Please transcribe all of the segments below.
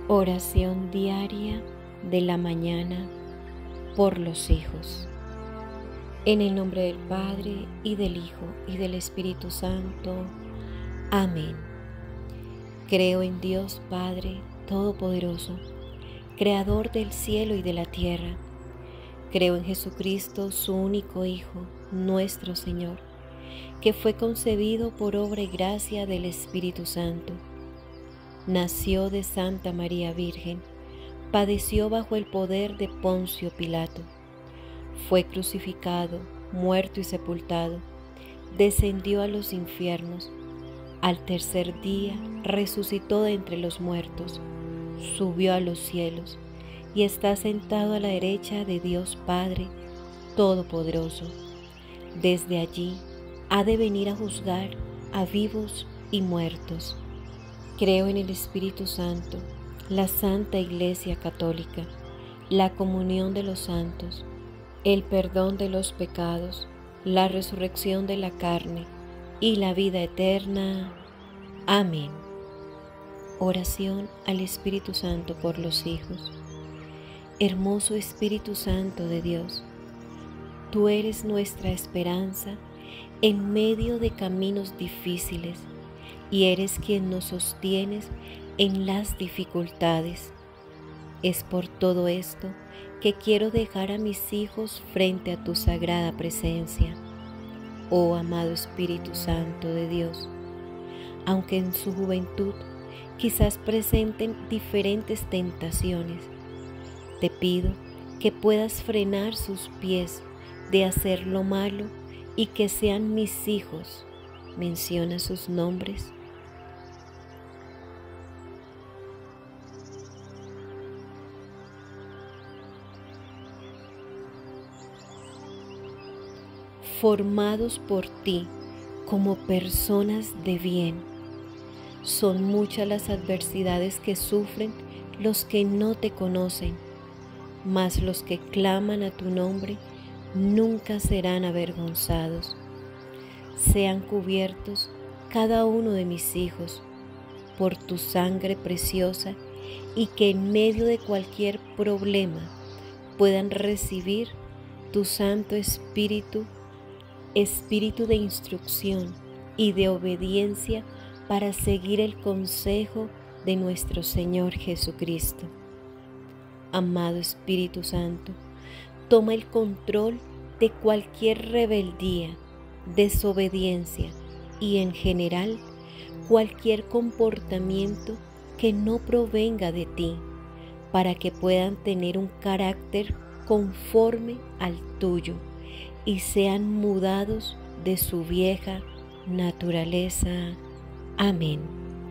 Oración diaria de la mañana por los hijos. En el nombre del Padre, y del Hijo, y del Espíritu Santo. Amén. Creo en Dios Padre Todopoderoso, Creador del cielo y de la tierra. Creo en Jesucristo, su único Hijo, nuestro Señor, que fue concebido por obra y gracia del Espíritu Santo. Nació de Santa María Virgen, padeció bajo el poder de Poncio Pilato, fue crucificado, muerto y sepultado, descendió a los infiernos, al tercer día resucitó de entre los muertos, subió a los cielos y está sentado a la derecha de Dios Padre Todopoderoso. Desde allí ha de venir a juzgar a vivos y muertos. Creo en el Espíritu Santo, la Santa Iglesia Católica, la comunión de los santos, el perdón de los pecados, la resurrección de la carne y la vida eterna. Amén. Oración al Espíritu Santo por los hijos. Hermoso Espíritu Santo de Dios, tú eres nuestra esperanza en medio de caminos difíciles, y eres quien nos sostienes en las dificultades. Es por todo esto que quiero dejar a mis hijos frente a tu sagrada presencia, oh amado Espíritu Santo de Dios. Aunque en su juventud quizás presenten diferentes tentaciones, te pido que puedas frenar sus pies de hacer lo malo y que sean mis hijos. Menciona sus nombres. Formados por ti como personas de bien. Son muchas las adversidades que sufren los que no te conocen, mas los que claman a tu nombre nunca serán avergonzados. Sean cubiertos cada uno de mis hijos por tu sangre preciosa, y que en medio de cualquier problema puedan recibir tu Santo Espíritu, Espíritu de instrucción y de obediencia para seguir el consejo de nuestro Señor Jesucristo. Amado Espíritu Santo, toma el control de cualquier rebeldía, desobediencia y en general cualquier comportamiento que no provenga de ti, para que puedan tener un carácter conforme al tuyo y sean mudados de su vieja naturaleza. Amén.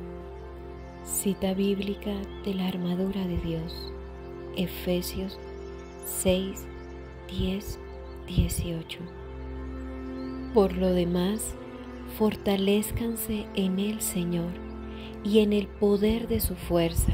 Cita bíblica de la armadura de Dios, Efesios 6, 10, 18. Por lo demás, fortalézcanse en el Señor y en el poder de su fuerza.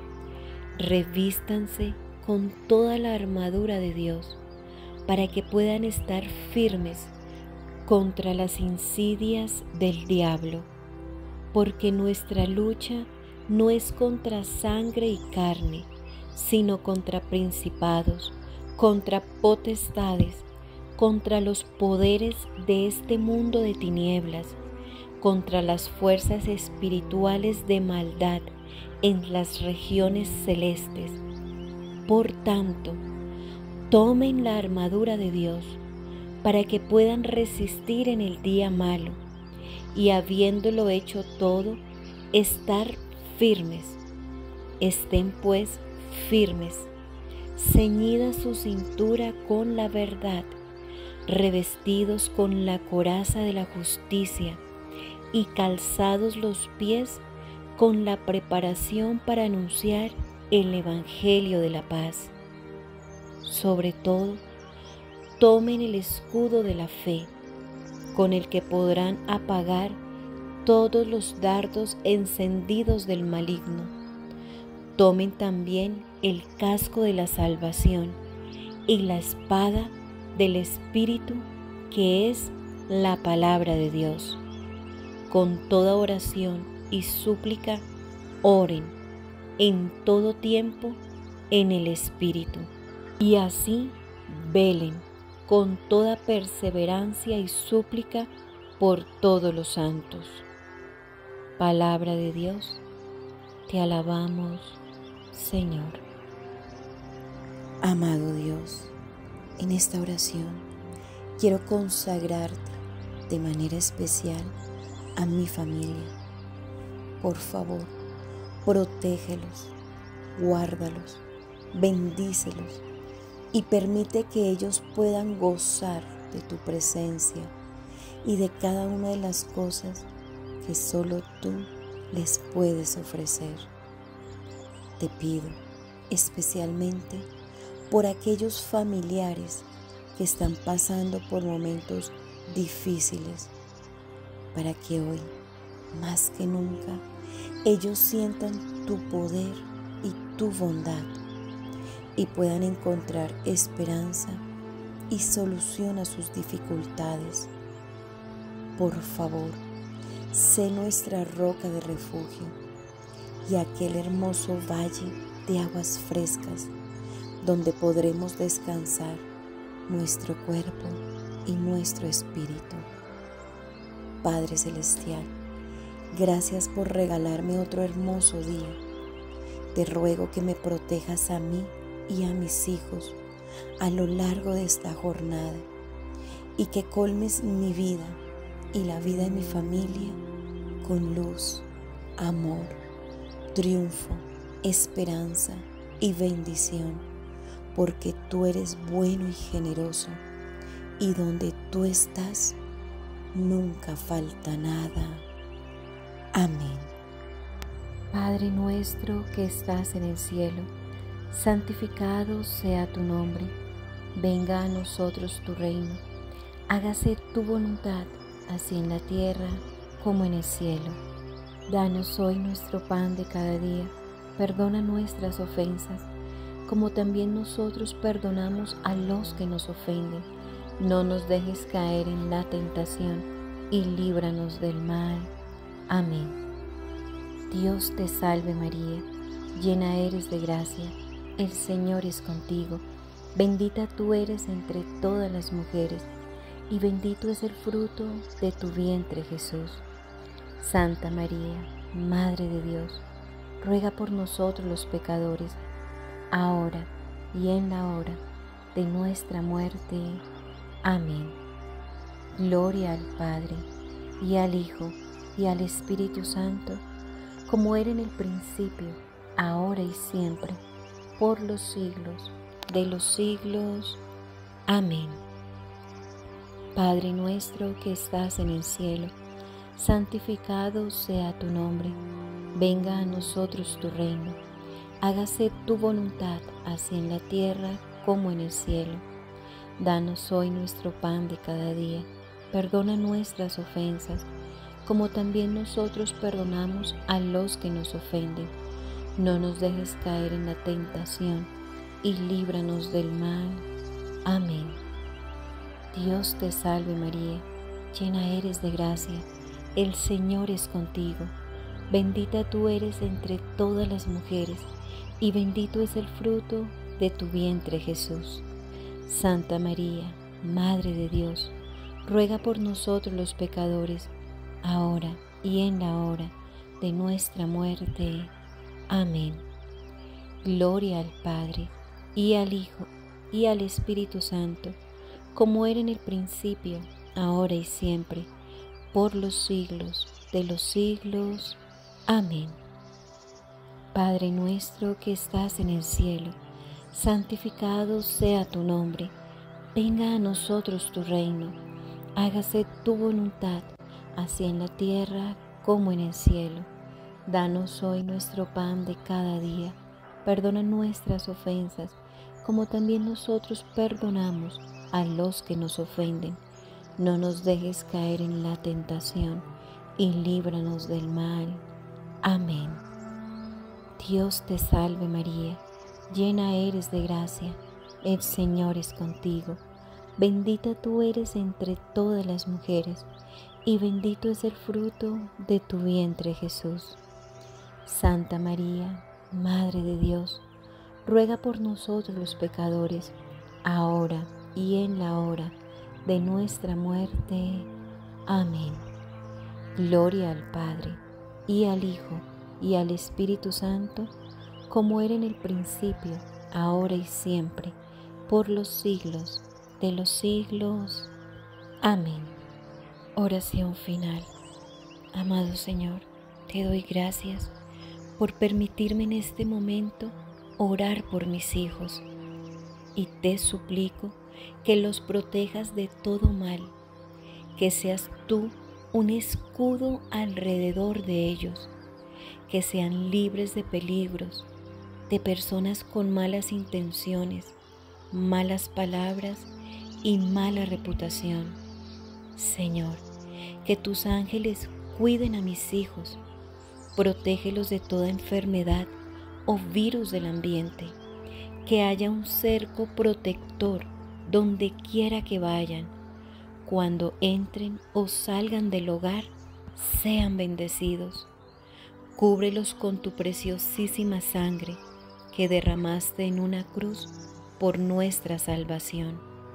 Revístanse con toda la armadura de Dios, para que puedan estar firmes contra las insidias del diablo, porque nuestra lucha no es contra sangre y carne, sino contra principados, contra potestades, contra los poderes de este mundo de tinieblas, contra las fuerzas espirituales de maldad en las regiones celestes. Por tanto, tomen la armadura de Dios para que puedan resistir en el día malo, y habiéndolo hecho todo, estar firmes. Estén pues firmes, ceñida su cintura con la verdad, revestidos con la coraza de la justicia y calzados los pies con la preparación para anunciar el Evangelio de la paz. Sobre todo, tomen el escudo de la fe, con el que podrán apagar todos los dardos encendidos del maligno. Tomen también el casco de la salvación y la espada del Espíritu, que es la palabra de Dios. Con toda oración y súplica, oren en todo tiempo en el Espíritu, y así velen con toda perseverancia y súplica por todos los santos. Palabra de Dios, te alabamos, Señor. Amado Dios, en esta oración quiero consagrarte de manera especial a mi familia. Por favor, protégelos, guárdalos, bendícelos y permite que ellos puedan gozar de tu presencia y de cada una de las cosas que solo tú les puedes ofrecer. Te pido especialmente por aquellos familiares que están pasando por momentos difíciles, para que hoy, más que nunca, ellos sientan tu poder y tu bondad y puedan encontrar esperanza y solución a sus dificultades. Por favor, sé nuestra roca de refugio y aquel hermoso valle de aguas frescas donde podremos descansar nuestro cuerpo y nuestro espíritu. Padre Celestial, gracias por regalarme otro hermoso día. Te ruego que me protejas a mí y a mis hijos a lo largo de esta jornada y que colmes mi vida y la vida de mi familia con luz, amor, triunfo, esperanza y bendición, porque tú eres bueno y generoso y donde tú estás nunca falta nada. Amén. Padre nuestro que estás en el cielo, santificado sea tu nombre. Venga a nosotros tu reino. Hágase tu voluntad, así en la tierra como en el cielo. Danos hoy nuestro pan de cada día. Perdona nuestras ofensas, como también nosotros perdonamos a los que nos ofenden. No nos dejes caer en la tentación y líbranos del mal. Amén. Dios te salve María, llena eres de gracia, el Señor es contigo. Bendita tú eres entre todas las mujeres, y bendito es el fruto de tu vientre Jesús. Santa María, Madre de Dios, ruega por nosotros los pecadores, ahora y en la hora de nuestra muerte. Amén. Gloria al Padre, y al Hijo, y al Espíritu Santo, como era en el principio, ahora y siempre, por los siglos de los siglos. Amén. Padre nuestro que estás en el cielo, santificado sea tu nombre. Venga a nosotros tu reino. Hágase tu voluntad, así en la tierra como en el cielo. Danos hoy nuestro pan de cada día. Perdona nuestras ofensas, como también nosotros perdonamos a los que nos ofenden. No nos dejes caer en la tentación y líbranos del mal. Amén. Dios te salve María, llena eres de gracia, el Señor es contigo. Bendita tú eres entre todas las mujeres, y bendito es el fruto de tu vientre Jesús. Santa María, Madre de Dios, ruega por nosotros los pecadores, ahora y en la hora de nuestra muerte. Amén. Gloria al Padre, y al Hijo, y al Espíritu Santo, como era en el principio, ahora y siempre, por los siglos de los siglos. Amén. Padre nuestro que estás en el cielo, santificado sea tu nombre. Venga a nosotros tu reino. Hágase tu voluntad, así en la tierra como en el cielo. Danos hoy nuestro pan de cada día. Perdona nuestras ofensas, como también nosotros perdonamos a los que nos ofenden. No nos dejes caer en la tentación y líbranos del mal. Amén. Dios te salve María, llena eres de gracia, el Señor es contigo. Bendita tú eres entre todas las mujeres, y bendito es el fruto de tu vientre Jesús. Santa María, Madre de Dios, ruega por nosotros los pecadores, ahora y en la hora de nuestra muerte. Amén. Gloria al Padre, y al Hijo, y al Espíritu Santo, como era en el principio, ahora y siempre, por los siglos de los siglos. Amén. Oración final. Amado Señor, te doy gracias por permitirme en este momento orar por mis hijos, y te suplico que los protejas de todo mal, que seas tú un escudo alrededor de ellos, que sean libres de peligros, de personas con malas intenciones, malas palabras y mala reputación. Señor, que tus ángeles cuiden a mis hijos, protégelos de toda enfermedad o virus del ambiente, que haya un cerco protector donde quiera que vayan. Cuando entren o salgan del hogar, sean bendecidos. Cúbrelos con tu preciosísima sangre que derramaste en una cruz por nuestra salvación.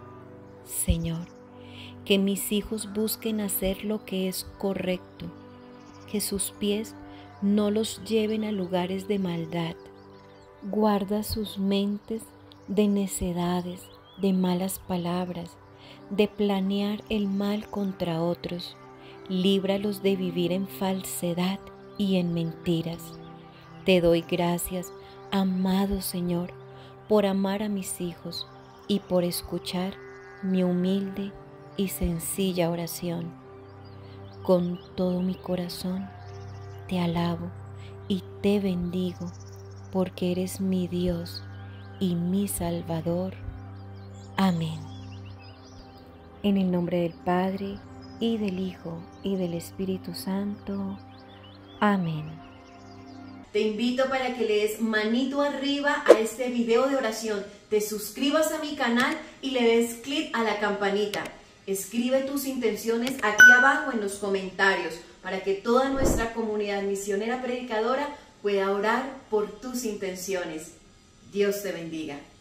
Señor, que mis hijos busquen hacer lo que es correcto, que sus pies no los lleven a lugares de maldad. Guarda sus mentes de necedades, de malas palabras, de planear el mal contra otros. Líbralos de vivir en falsedad y en mentiras. Te doy gracias, amado Señor, por amar a mis hijos y por escuchar mi humilde y sencilla oración. Con todo mi corazón te alabo y te bendigo, porque eres mi Dios y mi Salvador. Amén. En el nombre del Padre, y del Hijo, y del Espíritu Santo. Amén. Te invito para que le des manito arriba a este video de oración, te suscribas a mi canal y le des clic a la campanita. Escribe tus intenciones aquí abajo en los comentarios para que toda nuestra comunidad misionera predicadora pueda orar por tus intenciones. Dios te bendiga.